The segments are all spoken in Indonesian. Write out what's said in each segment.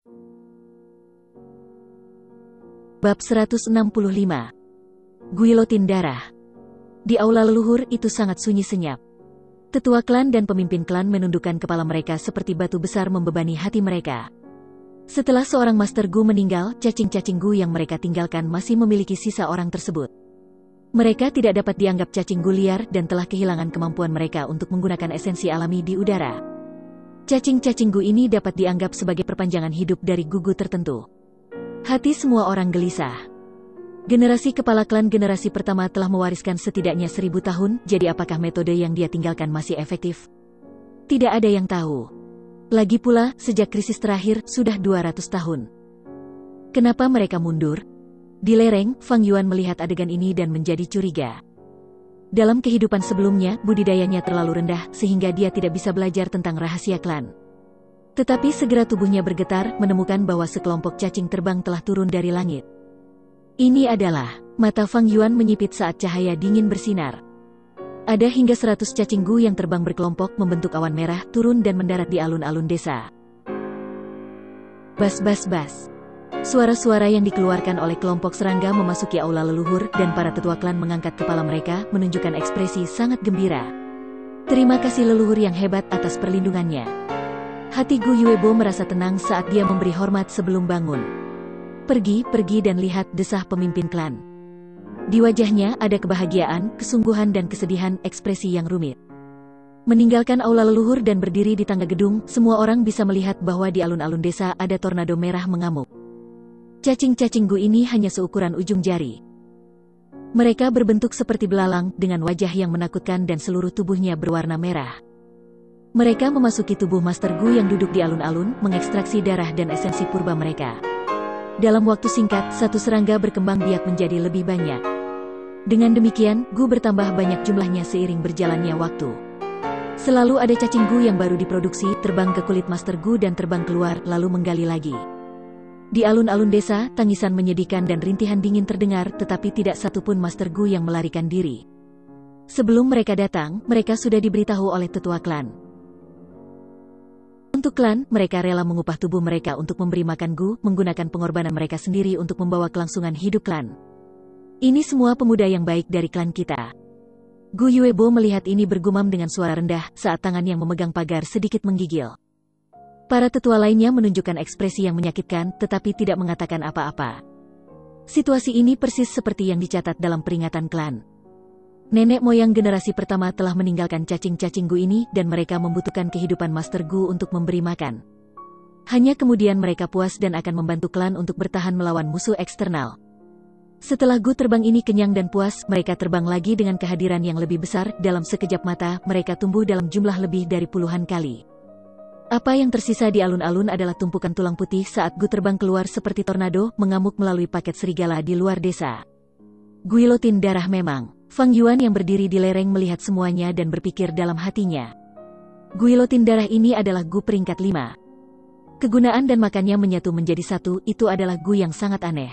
Bab 165. Guilotin darah. Di aula leluhur itu sangat sunyi senyap. Tetua klan dan pemimpin klan menundukkan kepala mereka seperti batu besar membebani hati mereka. Setelah seorang Master Gu meninggal, cacing-cacing Gu yang mereka tinggalkan masih memiliki sisa orang tersebut. Mereka tidak dapat dianggap cacing Gu liar dan telah kehilangan kemampuan mereka untuk menggunakan esensi alami di udara. Cacing-cacing Gu ini dapat dianggap sebagai perpanjangan hidup dari Gu tertentu. Hati semua orang gelisah. Generasi kepala klan generasi pertama telah mewariskan setidaknya 1000 tahun, jadi apakah metode yang dia tinggalkan masih efektif? Tidak ada yang tahu. Lagi pula, sejak krisis terakhir, sudah 200 tahun. Kenapa mereka mundur? Di lereng, Fang Yuan melihat adegan ini dan menjadi curiga. Dalam kehidupan sebelumnya, budidayanya terlalu rendah, sehingga dia tidak bisa belajar tentang rahasia klan. Tetapi segera tubuhnya bergetar, menemukan bahwa sekelompok cacing terbang telah turun dari langit. Ini adalah, mata Fang Yuan menyipit saat cahaya dingin bersinar. Ada hingga 100 cacing Gu yang terbang berkelompok membentuk awan merah, turun dan mendarat di alun-alun desa. Bas bas bas. Suara-suara yang dikeluarkan oleh kelompok serangga memasuki aula leluhur dan para tetua klan mengangkat kepala mereka, menunjukkan ekspresi sangat gembira. Terima kasih leluhur yang hebat atas perlindungannya. Hati Gu Yuebo merasa tenang saat dia memberi hormat sebelum bangun. Pergi dan lihat, desah pemimpin klan. Di wajahnya ada kebahagiaan, kesungguhan dan kesedihan, ekspresi yang rumit. Meninggalkan aula leluhur dan berdiri di tangga gedung, semua orang bisa melihat bahwa di alun-alun desa ada tornado merah mengamuk. Cacing-cacing Gu ini hanya seukuran ujung jari. Mereka berbentuk seperti belalang, dengan wajah yang menakutkan dan seluruh tubuhnya berwarna merah. Mereka memasuki tubuh Master Gu yang duduk di alun-alun, mengekstraksi darah dan esensi purba mereka. Dalam waktu singkat, satu serangga berkembang biak menjadi lebih banyak. Dengan demikian, Gu bertambah banyak jumlahnya seiring berjalannya waktu. Selalu ada cacing Gu yang baru diproduksi, terbang ke kulit Master Gu dan terbang keluar, lalu menggali lagi. Di alun-alun desa, tangisan menyedihkan dan rintihan dingin terdengar, tetapi tidak satupun Master Gu yang melarikan diri. Sebelum mereka datang, mereka sudah diberitahu oleh tetua klan. Untuk klan, mereka rela mengupah tubuh mereka untuk memberi makan Gu, menggunakan pengorbanan mereka sendiri untuk membawa kelangsungan hidup klan. Ini semua pemuda yang baik dari klan kita. Gu Yuebo melihat ini bergumam dengan suara rendah, saat tangan yang memegang pagar sedikit menggigil. Para tetua lainnya menunjukkan ekspresi yang menyakitkan, tetapi tidak mengatakan apa-apa. Situasi ini persis seperti yang dicatat dalam peringatan klan. Nenek moyang generasi pertama telah meninggalkan cacing-cacing Gu ini dan mereka membutuhkan kehidupan Master Gu untuk memberi makan. Hanya kemudian mereka puas dan akan membantu klan untuk bertahan melawan musuh eksternal. Setelah Gu terbang ini kenyang dan puas, mereka terbang lagi dengan kehadiran yang lebih besar. Dalam sekejap mata, mereka tumbuh dalam jumlah lebih dari puluhan kali. Apa yang tersisa di alun-alun adalah tumpukan tulang putih saat Gu terbang keluar seperti tornado, mengamuk melalui paket serigala di luar desa. Guilotin darah memang. Fang Yuan yang berdiri di lereng melihat semuanya dan berpikir dalam hatinya. Guilotin darah ini adalah Gu peringkat 5. Kegunaan dan makannya menyatu menjadi satu, itu adalah Gu yang sangat aneh.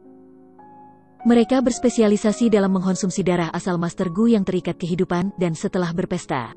Mereka berspesialisasi dalam mengkonsumsi darah asal Master Gu yang terikat kehidupan, dan setelah berpesta,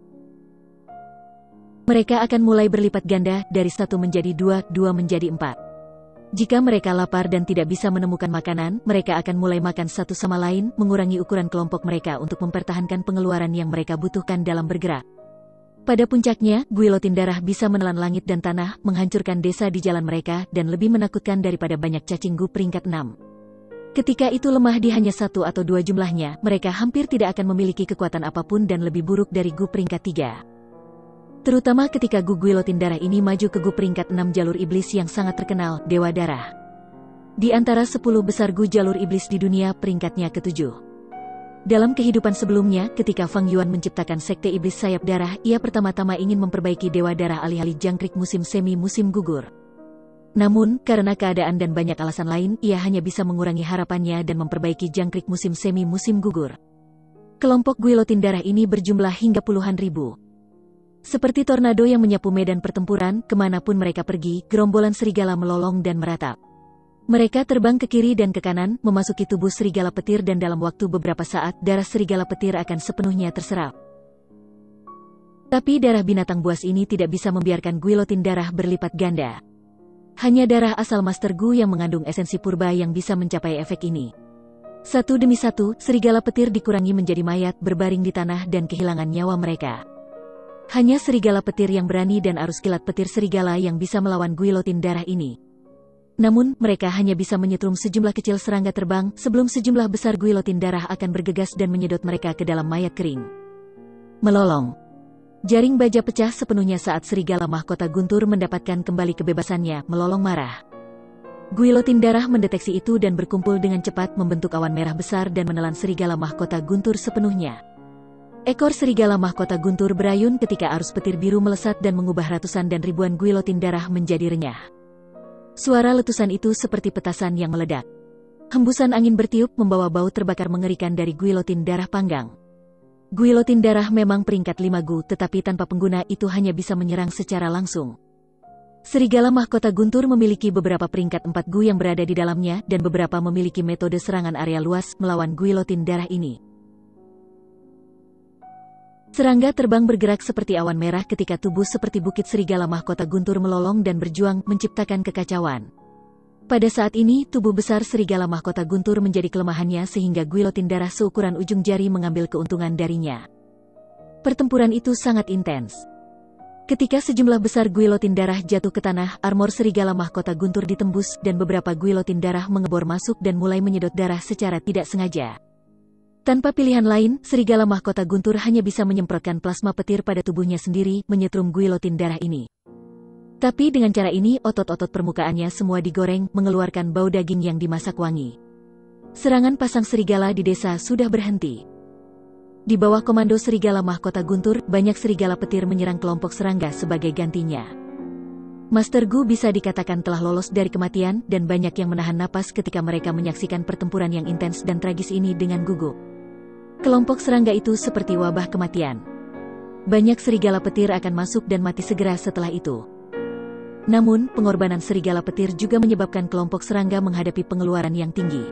mereka akan mulai berlipat ganda, dari 1 menjadi 2, 2 menjadi 4. Jika mereka lapar dan tidak bisa menemukan makanan, mereka akan mulai makan satu sama lain, mengurangi ukuran kelompok mereka untuk mempertahankan pengeluaran yang mereka butuhkan dalam bergerak. Pada puncaknya, guilotin darah bisa menelan langit dan tanah, menghancurkan desa di jalan mereka, dan lebih menakutkan daripada banyak cacing Gu peringkat 6. Ketika itu lemah di hanya 1 atau 2 jumlahnya, mereka hampir tidak akan memiliki kekuatan apapun dan lebih buruk dari Gu peringkat 3. Terutama ketika Gu guilotin darah ini maju ke Gu peringkat 6 jalur iblis yang sangat terkenal, Dewa Darah. Di antara 10 besar Gu jalur iblis di dunia, peringkatnya ke-7. Dalam kehidupan sebelumnya, ketika Fang Yuan menciptakan Sekte Iblis Sayap Darah, ia pertama-tama ingin memperbaiki Dewa Darah alih-alih jangkrik musim semi musim gugur. Namun, karena keadaan dan banyak alasan lain, ia hanya bisa mengurangi harapannya dan memperbaiki jangkrik musim semi musim gugur. Kelompok guilotin darah ini berjumlah hingga puluhan ribu. Seperti tornado yang menyapu medan pertempuran, kemanapun mereka pergi, gerombolan serigala melolong dan meratap. Mereka terbang ke kiri dan ke kanan, memasuki tubuh serigala petir dan dalam waktu beberapa saat, darah serigala petir akan sepenuhnya terserap. Tapi darah binatang buas ini tidak bisa membiarkan guilotin darah berlipat ganda. Hanya darah asal Master Gu yang mengandung esensi purba yang bisa mencapai efek ini. Satu demi satu, serigala petir dikurangi menjadi mayat berbaring di tanah dan kehilangan nyawa mereka. Hanya serigala petir yang berani dan arus kilat petir serigala yang bisa melawan guilotin darah ini. Namun, mereka hanya bisa menyetrum sejumlah kecil serangga terbang sebelum sejumlah besar guilotin darah akan bergegas dan menyedot mereka ke dalam mayat kering. Melolong. Jaring baja pecah sepenuhnya saat serigala mahkota guntur mendapatkan kembali kebebasannya, melolong marah. Guilotin darah mendeteksi itu dan berkumpul dengan cepat membentuk awan merah besar dan menelan serigala mahkota guntur sepenuhnya. Ekor serigala mahkota guntur berayun ketika arus petir biru melesat dan mengubah ratusan dan ribuan guilotin darah menjadi renyah. Suara letusan itu seperti petasan yang meledak. Hembusan angin bertiup membawa bau terbakar mengerikan dari guilotin darah panggang. Guilotin darah memang peringkat 5 Gu, tetapi tanpa pengguna itu hanya bisa menyerang secara langsung. Serigala mahkota guntur memiliki beberapa peringkat 4 Gu yang berada di dalamnya dan beberapa memiliki metode serangan area luas melawan guilotin darah ini. Serangga terbang bergerak seperti awan merah ketika tubuh seperti bukit serigala mahkota guntur melolong dan berjuang menciptakan kekacauan. Pada saat ini, tubuh besar serigala mahkota guntur menjadi kelemahannya sehingga guilotin darah seukuran ujung jari mengambil keuntungan darinya. Pertempuran itu sangat intens. Ketika sejumlah besar guilotin darah jatuh ke tanah, armor serigala mahkota guntur ditembus dan beberapa guilotin darah mengebor masuk dan mulai menyedot darah secara tidak sengaja. Tanpa pilihan lain, serigala mahkota guntur hanya bisa menyemprotkan plasma petir pada tubuhnya sendiri, menyetrum guilotin darah ini. Tapi dengan cara ini, otot-otot permukaannya semua digoreng, mengeluarkan bau daging yang dimasak wangi. Serangan pasang serigala di desa sudah berhenti. Di bawah komando serigala mahkota guntur, banyak serigala petir menyerang kelompok serangga sebagai gantinya. Master Gu bisa dikatakan telah lolos dari kematian, dan banyak yang menahan napas ketika mereka menyaksikan pertempuran yang intens dan tragis ini dengan gugup. Kelompok serangga itu seperti wabah kematian. Banyak serigala petir akan masuk dan mati segera setelah itu. Namun, pengorbanan serigala petir juga menyebabkan kelompok serangga menghadapi pengeluaran yang tinggi.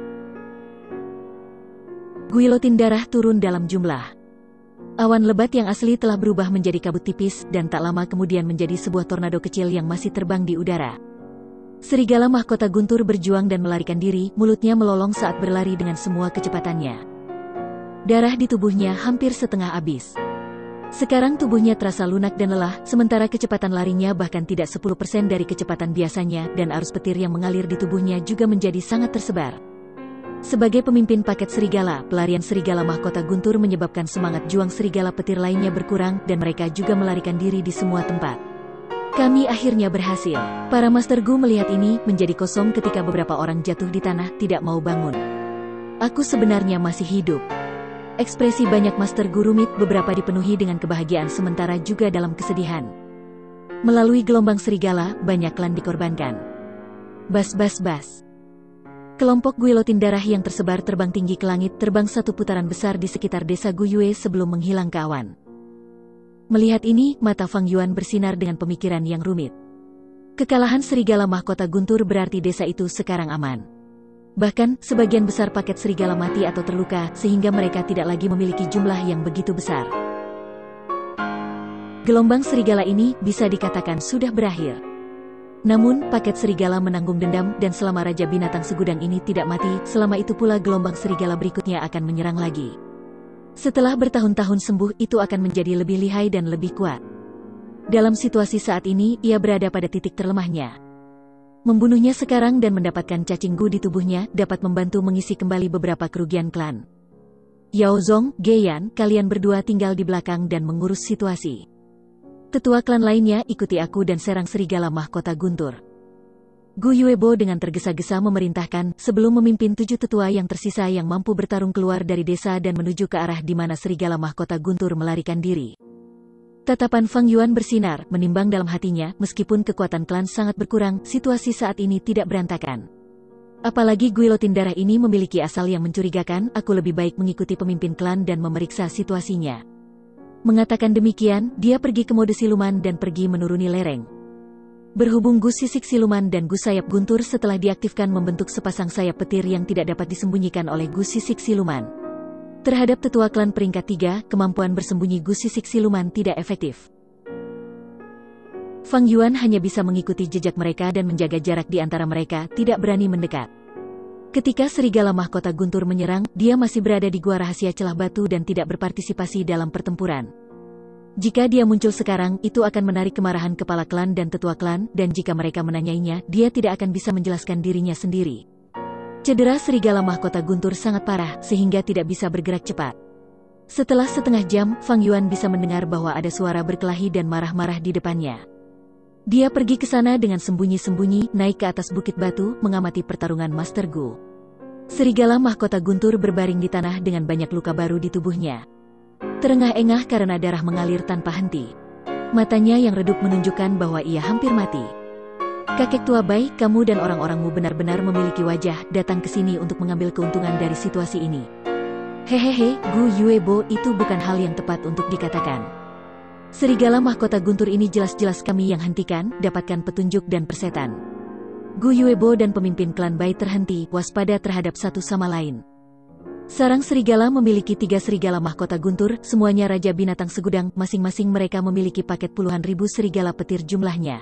Guilotin darah turun dalam jumlah. Awan lebat yang asli telah berubah menjadi kabut tipis dan tak lama kemudian menjadi sebuah tornado kecil yang masih terbang di udara. Serigala mahkota guntur berjuang dan melarikan diri, mulutnya melolong saat berlari dengan semua kecepatannya. Darah di tubuhnya hampir setengah habis. Sekarang tubuhnya terasa lunak dan lelah, sementara kecepatan larinya bahkan tidak 10% dari kecepatan biasanya, dan arus petir yang mengalir di tubuhnya juga menjadi sangat tersebar. Sebagai pemimpin paket serigala, pelarian serigala mahkota guntur menyebabkan semangat juang serigala petir lainnya berkurang, dan mereka juga melarikan diri di semua tempat. Kami akhirnya berhasil. Para Master Gu melihat ini, menjadi kosong ketika beberapa orang jatuh di tanah, tidak mau bangun. Aku sebenarnya masih hidup. Ekspresi banyak Master Gu rumit, beberapa dipenuhi dengan kebahagiaan sementara juga dalam kesedihan. Melalui gelombang serigala, banyak klan dikorbankan. Bas bas bas. Kelompok guilotin darah yang tersebar terbang tinggi ke langit, terbang satu putaran besar di sekitar desa Guyue sebelum menghilang ke awan. Melihat ini, mata Fang Yuan bersinar dengan pemikiran yang rumit. Kekalahan serigala mahkota guntur berarti desa itu sekarang aman. Bahkan, sebagian besar paket serigala mati atau terluka, sehingga mereka tidak lagi memiliki jumlah yang begitu besar. Gelombang serigala ini bisa dikatakan sudah berakhir. Namun, paket serigala menanggung dendam, dan selama Raja Binatang Segudang ini tidak mati, selama itu pula gelombang serigala berikutnya akan menyerang lagi. Setelah bertahun-tahun sembuh, itu akan menjadi lebih lihai dan lebih kuat. Dalam situasi saat ini, ia berada pada titik terlemahnya. Membunuhnya sekarang dan mendapatkan cacing Gu di tubuhnya dapat membantu mengisi kembali beberapa kerugian klan. Yao Zong, Geyan, kalian berdua tinggal di belakang dan mengurus situasi. Tetua klan lainnya, ikuti aku dan serang serigala mahkota guntur. Gu Yuebo dengan tergesa-gesa memerintahkan sebelum memimpin 7 tetua yang tersisa yang mampu bertarung keluar dari desa dan menuju ke arah di mana serigala mahkota guntur melarikan diri. Tatapan Fang Yuan bersinar, menimbang dalam hatinya, meskipun kekuatan klan sangat berkurang, situasi saat ini tidak berantakan. Apalagi guilotin darah ini memiliki asal yang mencurigakan, aku lebih baik mengikuti pemimpin klan dan memeriksa situasinya. Mengatakan demikian, dia pergi ke mode siluman dan pergi menuruni lereng. Berhubung Gus Sisik Siluman dan Gus Sayap Guntur setelah diaktifkan membentuk sepasang sayap petir yang tidak dapat disembunyikan oleh Gus Sisik Siluman. Terhadap tetua klan peringkat 3, kemampuan bersembunyi Gus Sisik Siluman tidak efektif. Fang Yuan hanya bisa mengikuti jejak mereka dan menjaga jarak di antara mereka, tidak berani mendekat. Ketika serigala mahkota guntur menyerang, dia masih berada di gua rahasia celah batu dan tidak berpartisipasi dalam pertempuran. Jika dia muncul sekarang, itu akan menarik kemarahan kepala klan dan tetua klan, dan jika mereka menanyainya, dia tidak akan bisa menjelaskan dirinya sendiri. Cedera serigala mahkota guntur sangat parah, sehingga tidak bisa bergerak cepat. Setelah setengah jam, Fang Yuan bisa mendengar bahwa ada suara berkelahi dan marah-marah di depannya. Dia pergi ke sana dengan sembunyi-sembunyi, naik ke atas bukit batu, mengamati pertarungan Master Gu. Serigala mahkota guntur berbaring di tanah dengan banyak luka baru di tubuhnya. Terengah-engah karena darah mengalir tanpa henti. Matanya yang redup menunjukkan bahwa ia hampir mati. Kakek tua Bai, kamu dan orang-orangmu benar-benar memiliki wajah, datang ke sini untuk mengambil keuntungan dari situasi ini. Hehehe, Gu Yuebo, itu bukan hal yang tepat untuk dikatakan. Serigala mahkota guntur ini jelas-jelas kami yang hentikan, dapatkan petunjuk dan persetan. Gu Yuebo dan pemimpin klan Bai terhenti, waspada terhadap satu sama lain. Sarang serigala memiliki 3 serigala mahkota guntur, semuanya raja binatang segudang, masing-masing mereka memiliki paket puluhan ribu serigala petir jumlahnya.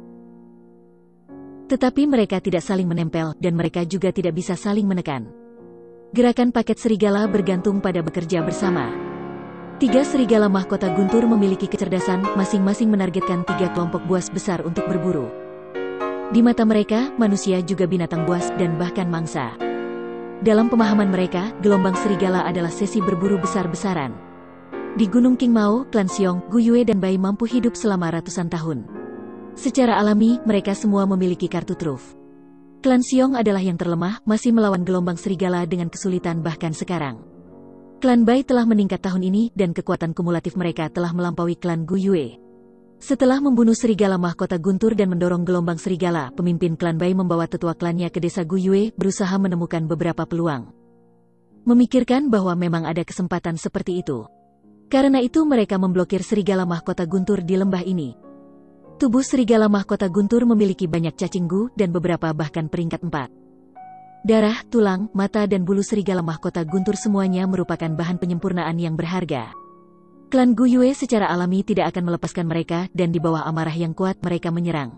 Tetapi mereka tidak saling menempel, dan mereka juga tidak bisa saling menekan. Gerakan paket serigala bergantung pada bekerja bersama. 3 serigala mahkota guntur memiliki kecerdasan, masing-masing menargetkan 3 kelompok buas besar untuk berburu. Di mata mereka, manusia juga binatang buas dan bahkan mangsa. Dalam pemahaman mereka, gelombang serigala adalah sesi berburu besar-besaran. Di Gunung Qingmao, klan Xiong, Gu Yue dan Bai mampu hidup selama ratusan tahun. Secara alami, mereka semua memiliki kartu truf. Klan Xiong adalah yang terlemah, masih melawan gelombang serigala dengan kesulitan bahkan sekarang. Klan Bai telah meningkat tahun ini, dan kekuatan kumulatif mereka telah melampaui klan Gu Yue. Setelah membunuh serigala mahkota guntur dan mendorong gelombang serigala, pemimpin klan Bai membawa tetua klannya ke desa Gu Yue, berusaha menemukan beberapa peluang. Memikirkan bahwa memang ada kesempatan seperti itu. Karena itu mereka memblokir serigala mahkota guntur di lembah ini. Tubuh serigala mahkota guntur memiliki banyak cacing Gu, dan beberapa bahkan peringkat 4. Darah, tulang, mata dan bulu serigala mahkota guntur semuanya merupakan bahan penyempurnaan yang berharga. Klan Gu Yue secara alami tidak akan melepaskan mereka, dan di bawah amarah yang kuat mereka menyerang.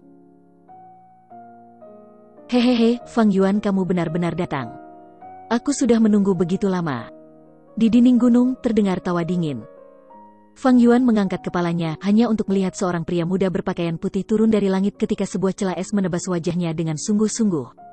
Hehehe, Fang Yuan, kamu benar-benar datang. Aku sudah menunggu begitu lama. Di dinding gunung terdengar tawa dingin. Fang Yuan mengangkat kepalanya hanya untuk melihat seorang pria muda berpakaian putih turun dari langit ketika sebuah celah es menebas wajahnya dengan sungguh-sungguh.